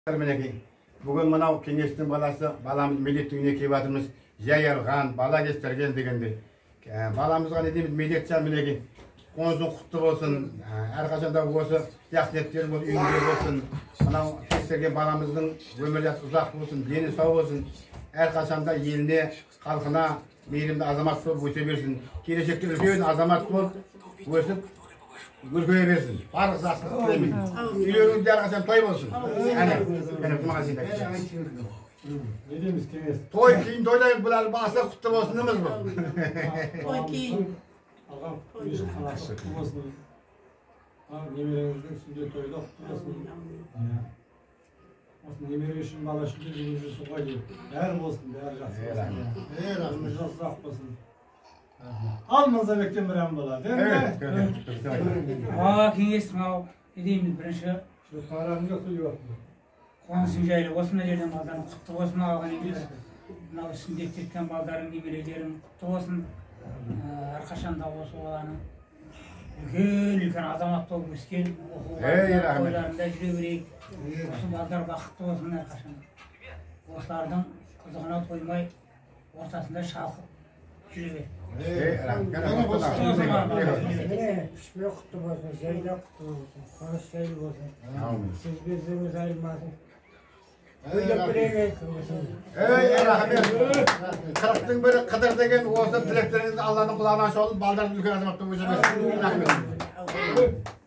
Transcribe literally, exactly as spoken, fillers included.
Bugün mınау кеңестің баласы, баламыз медет үйіне келіп жатырмыз. Жайылған, бала кестірген дегенде. Баламызға не дейміз, медетші мінекей. Қонсын құтты болсын, әрқашанда осы жақсы ниеттер болсын, үйінде болсын. Мынау кестірген баламыздың өмір жасы ұзақ болсын, дені сау болсын. Әрқашанда еліне, халқына мейірімді азамат болып өсе берсін. Келешекте үлкен азамат болып өсіп өркөе берсін. Барлық жақсылық тілеймін. Үйлеріңізде әрқашан той болсын. Әне, әне бұмаға сен Ne demiş kеңес? Той кейін тойлайық, бұл әлі басы құтты болсын деміз бұл. Той кейін. Ағам, үйші қалашы құтты болсын. Немереңіздің сүнде тойда құтты болсын. Осының немере үшін бала үшін де жүріп жүрсін ғой дейіп. Бәрі болсын, бәрі жақсы болсын. Бәрі жақсы ақ болсын. Ал Мырзабектен бір ән болады, evet. Ağa kеңестің ау, едейміз бірінші. Şu қарағымға сөйлеп атты. Қонсын жайлы, осында жерден балдарын құтты болсын алған емес. Мынау сүндет кеткен балдарын, немерелерін құтты болсын. Әрқашанда осы баланың үлкен-үлкен азамат болып өскен, оқуға тойларында жүре берейік. Осы балдар бақытты болсын әрқашанда. Осылардың қызығына тоймай, ортасында шалқып жүре берейік. Üşme kutlu olsun, şeyle kutlu olsun, konuş şey olsun. Siz bizimiz ayrılmasın. Öyle birine olsun. Ey rahmet. Kırıktın biri Kıdır degen olsun, dileklerinizi Allah'ın kulağına aşağı olup, baldarın ülke azamatta bu işe versin. Rahmet.